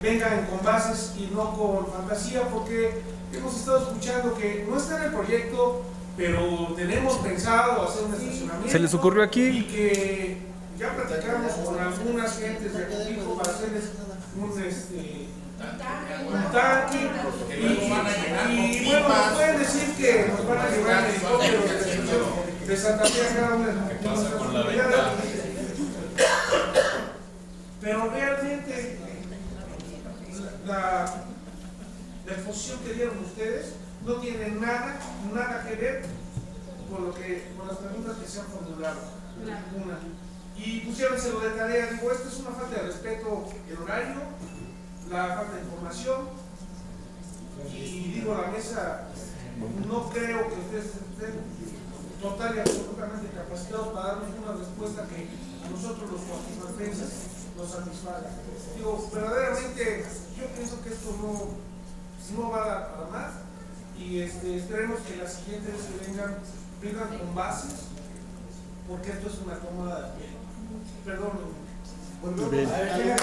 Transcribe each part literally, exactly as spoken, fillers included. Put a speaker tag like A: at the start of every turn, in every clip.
A: vengan con bases y no con fantasía, porque hemos estado escuchando que no está en el proyecto, pero tenemos pensado hacer un estacionamiento.
B: ¿Se les ocurrió aquí?
A: Y que ya platicamos con algunas gentes de Acapulco para hacerles un, este, un tanque. Y, y, y bueno, nos pueden decir que nos van a llevar el helicóptero de, de Santa Fe a cada una de nuestras comunidades. Pero realmente la, la exposición que dieron ustedes no tiene nada, nada que ver con, lo que, con las preguntas que se han formulado. Una. Y pusiéronselo de tarea. Digo, esto es una falta de respeto el horario, la falta de información. Y digo, la mesa, no creo que ustedes estén total y absolutamente capacitados para darnos una respuesta que a nosotros los guatemaltecos nos satisfaga. Digo, verdaderamente yo pienso que esto no, no va a dar para más, y este, esperemos que las siguientes que vengan vengan con bases, porque esto es una cómoda de pie. Perdón. Volvemos.
C: Bien.
A: A ver,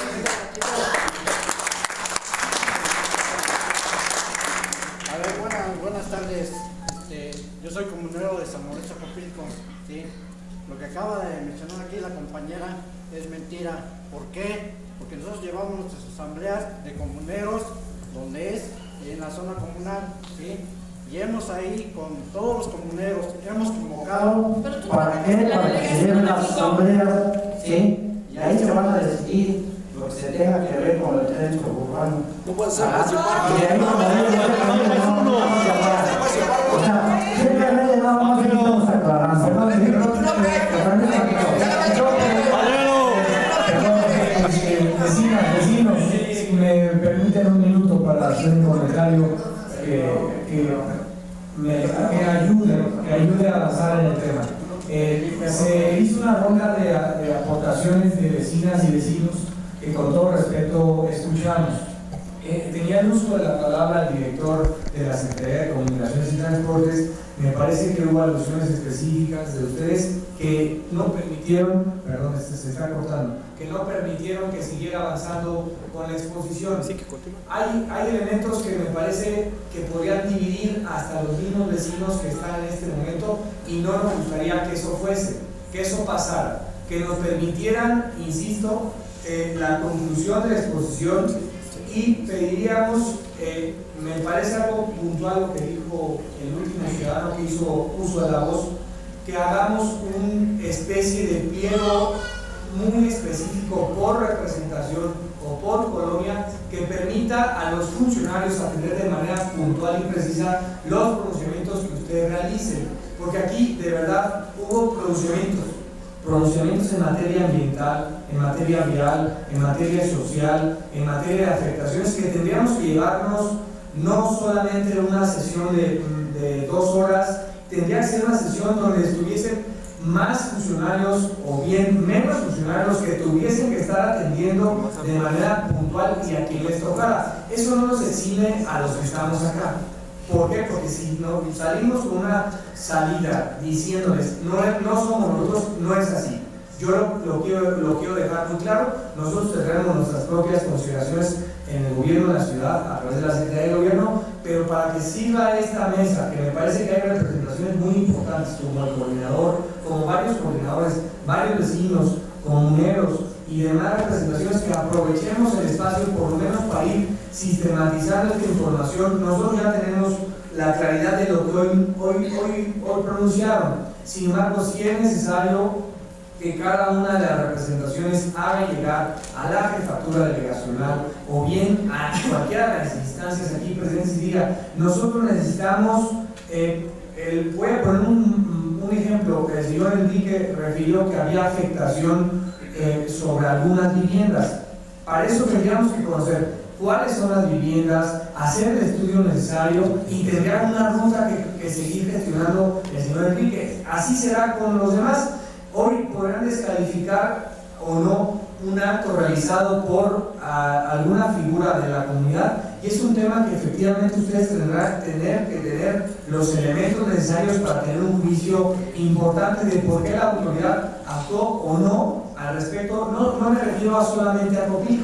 C: A ver, buenas, buenas tardes. Este, yo soy comunero de San Mauricio, Acapulco. ¿Sí? Lo que acaba de mencionar aquí la compañera es mentira. ¿Por qué? Porque nosotros llevamos nuestras asambleas de comuneros, donde es en la zona comunal, ¿sí? Y hemos ahí con todos los comuneros, hemos convocado para que, para que se lleven las asambleas, ¿sí? Y ahí se van a decidir lo que se tenga que ver con el tren suburbano.
D: No puede ser
C: ah,
D: más
C: y ahí no o sea, simplemente nada más estamos aclarando.
E: Vecinas, vecinos, si me permiten un minuto para hacer un comentario que, que, me, que, ayude, que ayude a avanzar en el tema. Eh, se hizo una ronda de, de aportaciones de vecinas y vecinos que con todo respeto escuchamos. Eh, tenía el uso de la palabra el director de la Secretaría de Comunicaciones y Transportes. Me parece que hubo alusiones específicas de ustedes que no permitieron, perdón, este se está cortando, que no permitieron que siguiera avanzando con la exposición.
B: Sí, que continúe.
E: Hay, hay elementos que me parece que podrían dividir hasta los mismos vecinos que están en este momento, y no nos gustaría que eso fuese, que eso pasara, que nos permitieran, insisto, eh, la conclusión de la exposición. Y pediríamos, eh, me parece algo puntual lo que dijo el último ciudadano que hizo uso de la voz, que hagamos una especie de pliego muy específico por representación o por colonia, que permita a los funcionarios atender de manera puntual y precisa los pronunciamientos que ustedes realicen, porque aquí de verdad hubo pronunciamientos pronunciamientos en materia ambiental, en materia vial, en materia social, en materia de afectaciones, que tendríamos que llevarnos no solamente una sesión de, de dos horas, tendría que ser una sesión donde estuviesen más funcionarios o bien menos funcionarios que tuviesen que estar atendiendo de manera puntual y a quien les tocara. Eso no nos exime a los que estamos acá. ¿Por qué? Porque si no, salimos con una salida diciéndoles no, no somos nosotros, no es así. Yo lo, lo, quiero, lo quiero dejar muy claro. Nosotros tendremos nuestras propias consideraciones en el gobierno de la ciudad a través de la Secretaría de Gobierno, pero para que sirva esta mesa, que me parece que hay representaciones muy importantes, como el coordinador, como varios coordinadores, varios vecinos, comuneros y demás representaciones, que aprovechemos el espacio por lo menos para ir sistematizando esta información. Nosotros ya tenemos la claridad de lo que hoy, hoy, hoy, hoy pronunciaron. Sin embargo, si es necesario que cada una de las representaciones haga llegar a la jefatura delegacional o bien a cualquiera de las instancias aquí presentes y diga, nosotros necesitamos, eh, el, voy a poner un, un ejemplo, el señor Enrique refirió que había afectación eh, sobre algunas viviendas. Para eso tendríamos que conocer cuáles son las viviendas, hacer el estudio necesario y tendría una ruta que, que seguir gestionando el señor Enrique. Así será con los demás. Hoy podrán descalificar o no un acto realizado por a, alguna figura de la comunidad, y es un tema que efectivamente ustedes tendrán tener que tener los elementos necesarios para tener un juicio importante de por qué la autoridad actuó o no al respecto. No, no me refiero a solamente a Acapulco,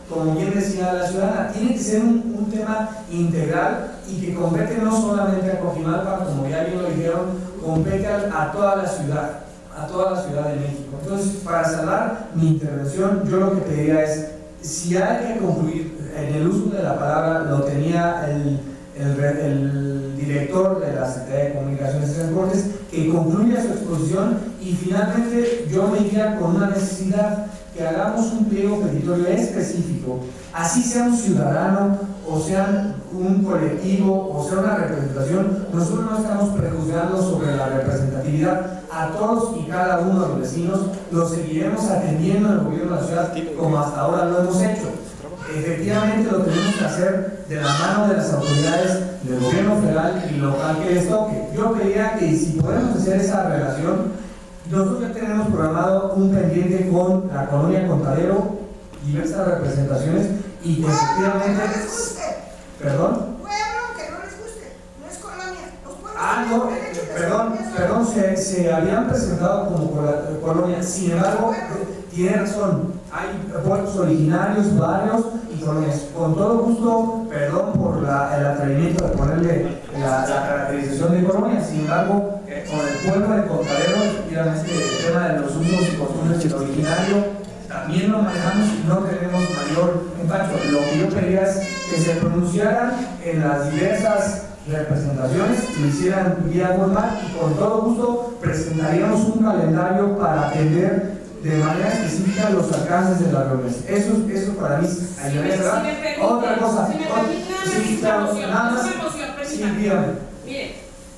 E: como bien decía la ciudadana, tiene que ser un, un tema integral y que compete no solamente a Coajimalpa, como ya bien lo dijeron, compete a, a toda la ciudad, a toda la Ciudad de México. Entonces, para cerrar mi intervención, yo lo que pediría es, si hay que concluir, en el uso de la palabra lo tenía el, el, el director de la Secretaría de Comunicaciones y Transportes, que concluya su exposición y finalmente yo me iría con una necesidad, que hagamos un pliego petitorio específico, así sea un ciudadano o sea un colectivo o sea una representación. Nosotros no estamos prejuzgando sobre la representatividad, a todos y cada uno de los vecinos los seguiremos atendiendo en el gobierno de la ciudad como hasta ahora lo hemos hecho. Efectivamente lo tenemos que hacer de la mano de las autoridades del gobierno federal y local que les toque. Yo quería que si podemos hacer esa relación, nosotros ya tenemos programado un pendiente con la colonia Contadero, diversas representaciones y que efectivamente...
B: que no les guste.
E: ¿Perdón?
B: Pueblo que no les guste, no es colonia. Los pueblos
E: Ah, no,
B: tienen derecho de
E: perdón,
B: ser
E: perdón, se, se habían presentado como colonia, sin embargo, tiene razón, hay pueblos originarios, barrios y colonias. Con todo gusto, perdón por la, el atrevimiento de ponerle la, la caracterización de colonia, sin embargo, eh, con el pueblo de Contadero, efectivamente, el tema de los usos y costumbres del originario, también lo manejamos y no tenemos mayor empacho. Lo que yo quería es que se pronunciaran en las diversas representaciones, lo hicieran vía formal y con todo gusto presentaríamos un calendario para atender de manera específica los alcances de las reuniones. Eso, eso para mí ayudaría.
D: Si me permite,
E: otra cosa,
D: si me permite, nada más
E: sí,
D: una
E: claro,
D: moción,
E: nada más,
D: una moción,
E: sí,
D: permítame.
E: dígame.
D: Mire,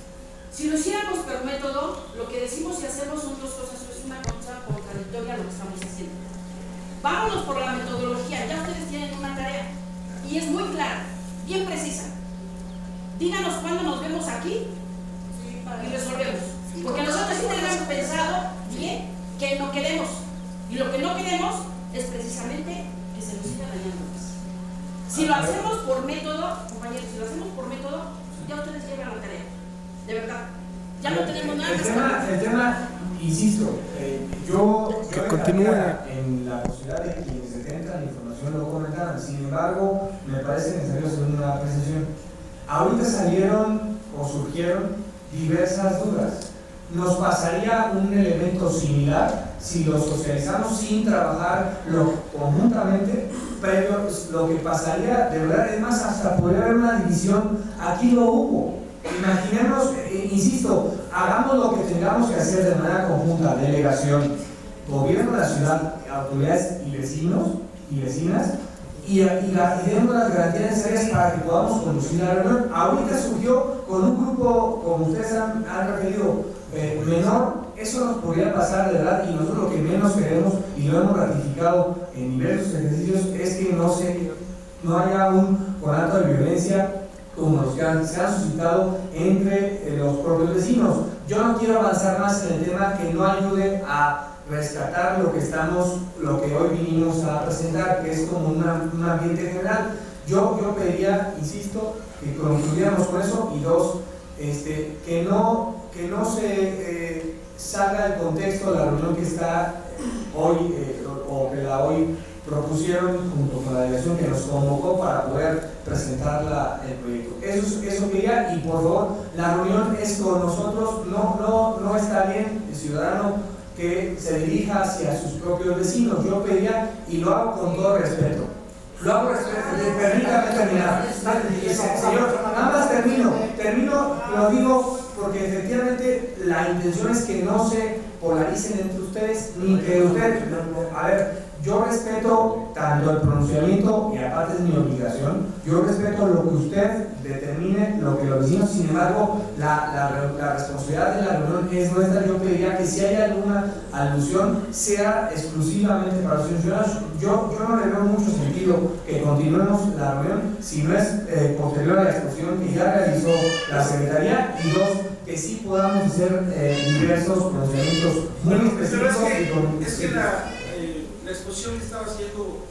D: si lo hiciéramos por método, lo que decimos y hacemos son dos cosas, es una cosa contradictoria a lo que estamos haciendo. Vámonos por la metodología, ya ustedes tienen una tarea y es muy clara, bien precisa. Díganos cuándo nos vemos aquí y resolvemos. Porque nosotros sí tenemos pensado bien que no queremos. Y lo que no queremos es precisamente que se nos siga dañando más. Si lo hacemos por método, compañeros, si lo hacemos por método, ya ustedes llegan a la tarea. De verdad. Ya no tenemos nada
E: el
D: que
E: tema,
D: estar.
E: el tema, insisto, eh, yo,
F: Que
E: yo
F: continúe.
E: en la posibilidad de que quienes detengan la información lo comentaran. Sin embargo, me parece necesario hacer una apreciación. Ahorita salieron o surgieron diversas dudas. Nos pasaría un elemento similar si lo socializamos sin trabajarlo conjuntamente, pero lo que pasaría de verdad es más, hasta podría haber una división. Aquí lo hubo. Imaginemos, eh, insisto, hagamos lo que tengamos que hacer de manera conjunta, delegación, gobierno de la ciudad, autoridades y vecinos y vecinas, y, y, la, y demos las garantías necesarias para que podamos conducir la reunión. Ahorita surgió con un grupo, como ustedes han, han referido, eh, menor. Eso nos podría pasar de verdad, y nosotros lo que menos queremos, y lo hemos ratificado en diversos ejercicios, es que no, se, no haya un conato de violencia como los que han, se han suscitado entre eh, los propios vecinos. Yo no quiero avanzar más en el tema que no ayude a rescatar lo que estamos, lo que hoy vinimos a presentar, que es como una, un ambiente general. Yo, yo pediría, insisto, que concluyéramos con eso, y dos, este, que no, que no se eh, salga del contexto de la reunión que está hoy, eh, o, o que la hoy propusieron junto con la delegación que nos convocó para poder presentar la, el proyecto. Eso, eso quería, y por favor, la reunión es con nosotros. No, no, no está bien el ciudadano que se dirija hacia sus propios vecinos. Yo pedía, y lo hago con todo respeto, lo hago respeto, permítame terminar. Señor, nada más termino, termino, lo digo porque efectivamente la intención es que no se polaricen entre ustedes, ni que ustedes, a ver, yo respeto tanto el pronunciamiento, y aparte es mi obligación, yo respeto lo que usted determine, lo que los vecinos. Sin embargo, la, la, la responsabilidad de la reunión es nuestra. Yo pediría que si hay alguna alusión sea exclusivamente para los ciudadanos. Yo, yo no le veo mucho sentido que continuemos la reunión si no es eh, posterior a la exposición que ya realizó la Secretaría, y dos, que sí podamos hacer eh, diversos pronunciamientos muy
A: Pero
E: específicos.
A: es que,
E: y con,
A: es que la, eh, la exposición que estaba haciendo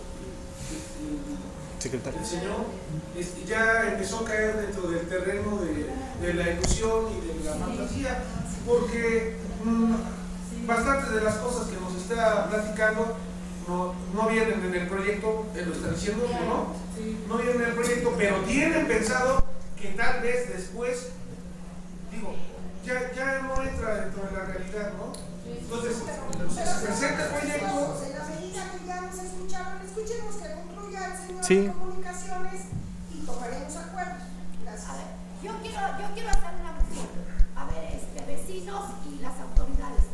F: Secretario.
A: el señor este, ya empezó a caer dentro del terreno de, de la ilusión y de la fantasía, porque mmm, bastantes de las cosas que nos está platicando no, no vienen en el proyecto, él lo está diciendo, ¿no? No vienen en el proyecto, pero tienen pensado que tal vez después, digo, ya, ya no entra dentro de la realidad, ¿no? Entonces, se presenta el proyecto.
B: En la medida que ya nos escucharon, escuchemos que concluya el señor
A: Sí.
B: de Comunicaciones y tomaremos acuerdos. Gracias.
F: A ver, yo quiero, yo quiero hacer una moción. A ver, este, vecinos y las autoridades.